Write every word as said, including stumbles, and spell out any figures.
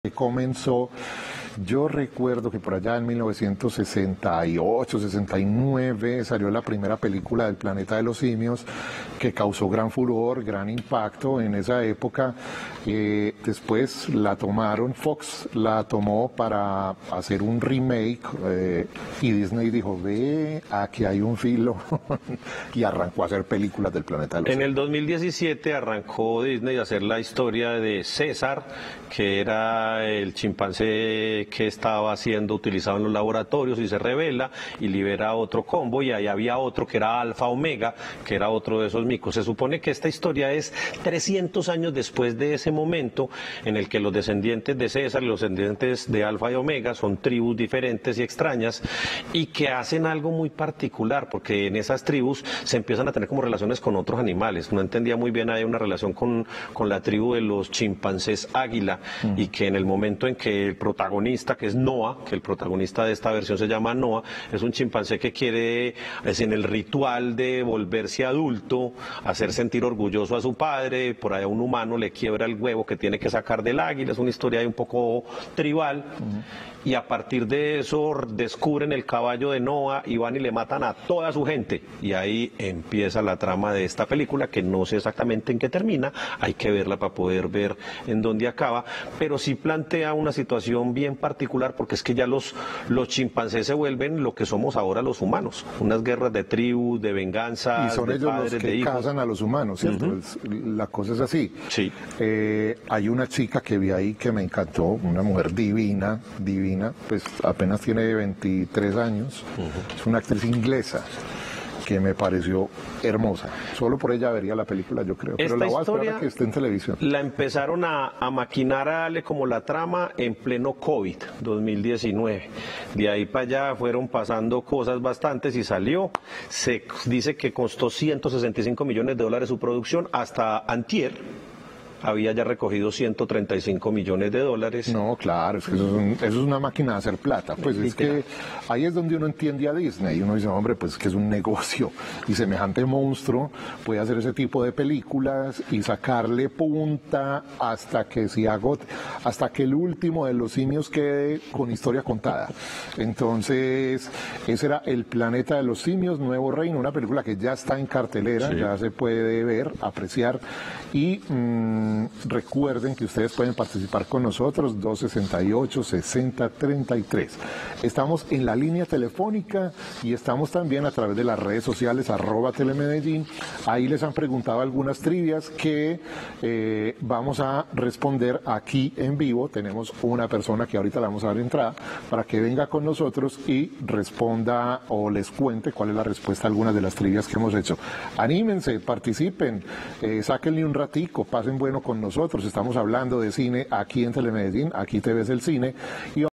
que comenzó, yo recuerdo que por allá en mil novecientos sesenta y ocho, sesenta y nueve salió la primera película del Planeta de los Simios que causó gran furor, gran impacto en esa época. Eh, después la tomaron, Fox la tomó para hacer un remake eh, y Disney dijo, ve, aquí hay un filo y arrancó a hacer películas del Planeta de los Simios. En el dos mil diecisiete arrancó Disney a hacer la historia de César, que era el chimpancé que estaba siendo utilizado en los laboratorios y se revela y libera otro combo, y ahí había otro que era Alfa Omega, que era otro de esos micos. Se supone que esta historia es trescientos años después de ese momento en el que los descendientes de César y los descendientes de Alfa y Omega son tribus diferentes y extrañas y que hacen algo muy particular, porque en esas tribus se empiezan a tener como relaciones con otros animales. No entendía muy bien, hay una relación con, con la tribu de los chimpancés águila, mm. y que en el momento en que el protagonista, que es Noah, que el protagonista de esta versión se llama Noah, es un chimpancé que quiere, es en el ritual de volverse adulto, hacer sentir orgulloso a su padre, por allá un humano le quiebra el huevo que tiene que sacar del águila, es una historia ahí un poco tribal, uh-huh. y a partir de eso descubren el caballo de Noah y van y le matan a toda su gente, y ahí empieza la trama de esta película, que no sé exactamente en qué termina, hay que verla para poder ver en dónde acaba, pero sí plantea una situación bien particular, porque es que ya los, los chimpancés se vuelven lo que somos ahora los humanos, unas guerras de tribu, de venganza, y son de ellos padres, los que de hijos. cazan a los humanos, ¿cierto? Uh-huh. es, la cosa es así. Sí. Eh, hay una chica que vi ahí que me encantó, una mujer divina, divina, pues apenas tiene veintitrés años, uh-huh. es una actriz inglesa que me pareció hermosa. Solo por ella vería la película, yo creo. Pero Esta la voy a esperar historia a que esté en televisión. La empezaron a, a maquinar a darle como la trama en pleno COVID, dos mil diecinueve. De ahí para allá fueron pasando cosas bastantes y salió. Se dice que costó ciento sesenta y cinco millones de dólares su producción, hasta antier había ya recogido ciento treinta y cinco millones de dólares. No, claro, es que eso es, un, eso es una máquina de hacer plata. Pues es que ahí es donde uno entiende a Disney. Y uno dice, hombre, pues que es un negocio. Y semejante monstruo puede hacer ese tipo de películas y sacarle punta hasta que se agote, hasta que el último de los simios quede con historia contada. Entonces, ese era El Planeta de los Simios, Nuevo Reino, una película que ya está en cartelera, sí. ya se puede ver, apreciar. Y mmm, recuerden que ustedes pueden participar con nosotros, dos sesenta y ocho, sesenta, treinta y tres. Estamos en la línea telefónica y estamos también a través de las redes sociales, arroba Telemedellín. Ahí les han preguntado algunas trivias que eh, vamos a responder aquí en vivo. Tenemos una persona que ahorita le vamos a dar entrada para que venga con nosotros y responda o les cuente cuál es la respuesta a algunas de las trivias que hemos hecho. Anímense, participen, eh, sáquenle un ratico, pasen bueno con nosotros. Estamos hablando de cine aquí en Telemedellín, aquí te ves el cine. Y